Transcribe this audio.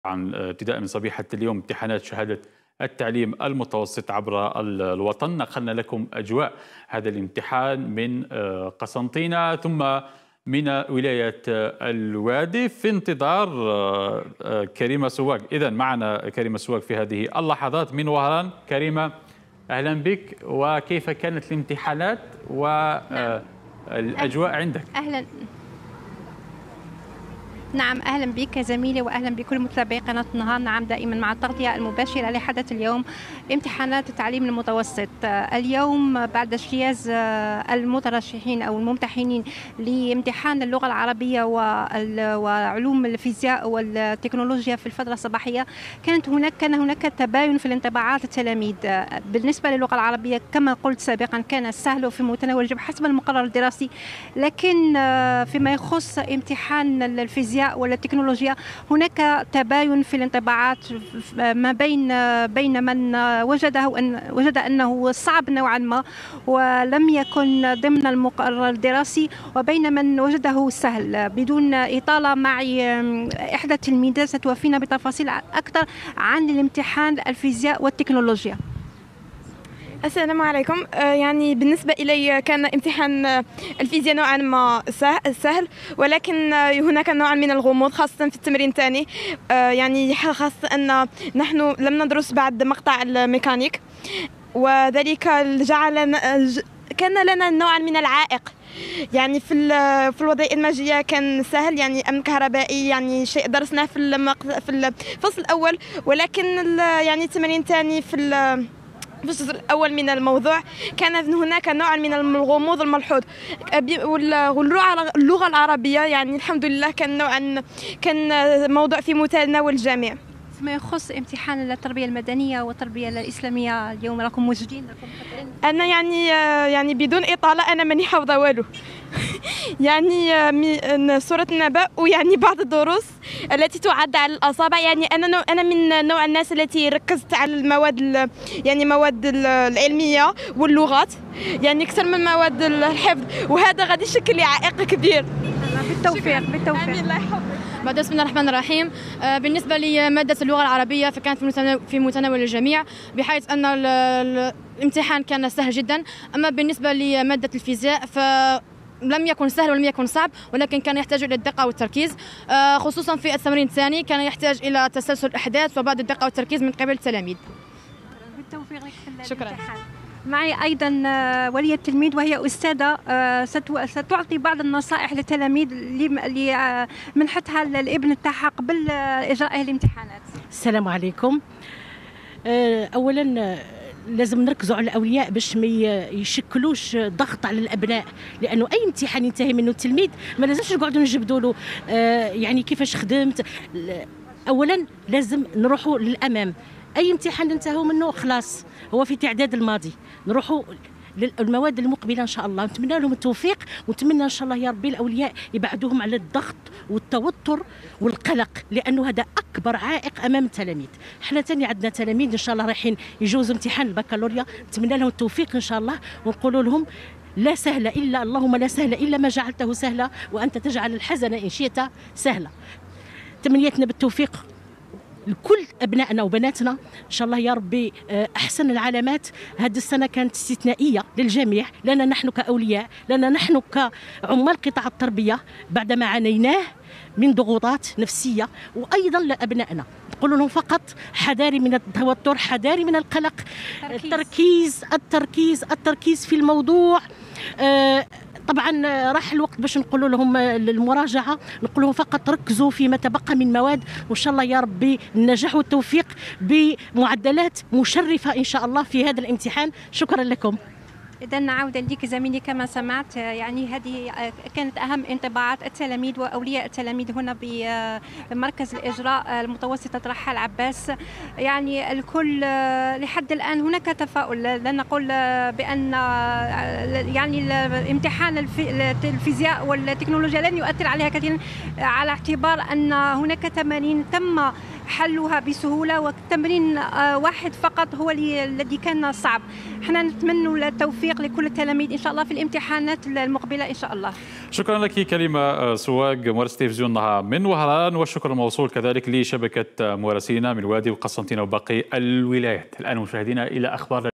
عن ابتداء من صبيحة اليوم امتحانات شهادة التعليم المتوسط عبر الوطن. نقلنا لكم أجواء هذا الامتحان من قسنطينة ثم من ولاية الوادي في انتظار كريمة سواق. إذا معنا كريمة سواق في هذه اللحظات من وهران. كريمة، أهلا بك. وكيف كانت الامتحانات والأجواء عندك؟ نعم، أهلا بك زميلي وأهلا بكل متابعي قناة النهار. نعم، دائما مع التغطية المباشرة لحدث اليوم امتحانات التعليم المتوسط. اليوم بعد اجتياز المترشحين أو الممتحنين لامتحان اللغة العربية وعلوم الفيزياء والتكنولوجيا في الفترة الصباحية كان هناك تباين في الانطباعات التلاميذ. بالنسبة للغة العربية كما قلت سابقا كان سهل وفي متناول الجميع حسب المقرر الدراسي، لكن فيما يخص امتحان الفيزياء والتكنولوجيا هناك تباين في الانطباعات ما بين من وجد أنه صعب نوعا ما ولم يكن ضمن المقرر الدراسي، وبين من وجده سهل. بدون إطالة، معي إحدى التلميذات ستوفينا بتفاصيل أكثر عن الامتحان الفيزياء والتكنولوجيا. السلام عليكم. يعني بالنسبة إلي كان امتحان الفيزياء نوعا ما سهل، ولكن هناك نوع من الغموض خاصة في التمرين الثاني. يعني خاصة أن نحن لم ندرس بعد مقطع الميكانيك، وذلك كان لنا نوعا من العائق. يعني في الوظائف الماجية كان سهل، يعني أمن كهربائي يعني شيء درسناه في الفصل الأول، ولكن يعني التمرين الثاني في الجزء الأول من الموضوع كان هناك نوع من الغموض الملحوظ. واللغة العربية يعني الحمد لله كان موضوع في متناول الجميع. ما يخص امتحان التربية المدنية والتربية الإسلامية اليوم راكم موجودين؟ أنا يعني بدون إطالة أنا ماني حافظة والو. يعني سورة النبأ ويعني بعض الدروس التي تعد على الأصابع. يعني أنا من نوع الناس التي ركزت على المواد العلمية واللغات، يعني أكثر من مواد الحفظ، وهذا غادي يشكل لي عائق كبير. بالتوفيق. آمين، الله يحفظك. بسم الله الرحمن الرحيم. بالنسبة لمادة اللغة العربية فكانت في متناول الجميع، بحيث أن الامتحان كان سهل جدا. أما بالنسبة لمادة الفيزياء لم يكن سهل ولم يكن صعب، ولكن كان يحتاج إلى الدقة والتركيز، خصوصا في التمرين الثاني كان يحتاج إلى تسلسل الأحداث وبعض الدقة والتركيز من قبل التلاميذ. بالتوفيق لك في شكرا. الامتحان. معي أيضا ولية التلميذ وهي أستاذة ستعطي بعض النصائح للتلاميذ لمنحتها الابن تاعها قبل إجراء الامتحانات. السلام عليكم. أولا لازم نركزوا على الأولياء باش ما يشكلوش ضغط على الأبناء، لأنه أي امتحان ينتهي منه التلميذ ما لازمش نقعدوا نجبدوا له يعني كيفاش خدمت. أولا لازم نروحوا للأمام، أي امتحان ننتهوا منه خلاص هو في تعداد الماضي، نروحوا للمواد المقبلة إن شاء الله. نتمنى لهم التوفيق، ونتمنى إن شاء الله يا ربي الأولياء يبعدوهم على الضغط والتوتر والقلق، لأنه هذا أكبر عائق أمام التلاميذ. احنا تاني عندنا تلاميذ إن شاء الله رايحين يجوزوا امتحان البكالوريا، نتمنى لهم التوفيق إن شاء الله، ونقول لهم لا سهل إلا اللهم لا سهل إلا ما جعلته سهلا، وأنت تجعل الحزن إن شئت سهلا. تمنيتنا بالتوفيق لكل أبنائنا وبناتنا إن شاء الله يا ربي. أحسن العلامات. هذه السنة كانت استثنائية للجميع، لنا نحن كأولياء، لنا نحن كعمال قطاع التربية بعدما عانيناه من ضغوطات نفسية، وأيضا لأبنائنا نقول لهم فقط حذاري من التوتر، حذاري من القلق، التركيز في الموضوع. طبعا راح الوقت باش نقول لهم المراجعه، نقول لهم فقط ركزوا فيما تبقى من مواد، وان شاء الله يا ربي النجاح والتوفيق بمعدلات مشرفه ان شاء الله في هذا الامتحان. شكرا لكم. إذا نعود لك زميلي. كما سمعت يعني هذه كانت أهم انطباعات التلاميذ وأولياء التلاميذ هنا بمركز الإجراء المتوسطة رحال عباس. يعني الكل لحد الآن هناك تفاؤل، لا نقول بأن يعني امتحان الفيزياء والتكنولوجيا لن يؤثر عليها كثيرا، على اعتبار أن هناك تمارين تم حلها بسهولة، وتمرين واحد فقط هو الذي كان صعب. احنا نتمنى التوفيق لكل التلاميذ إن شاء الله في الامتحانات المقبلة إن شاء الله. شكرا لك كريمة سواق مراسلة تلفزيون نهار من وهران، والشكر الموصول كذلك لشبكة مراسلين من الوادي وقسنطينة وباقي الولايات. الآن مشاهدينا إلى أخبار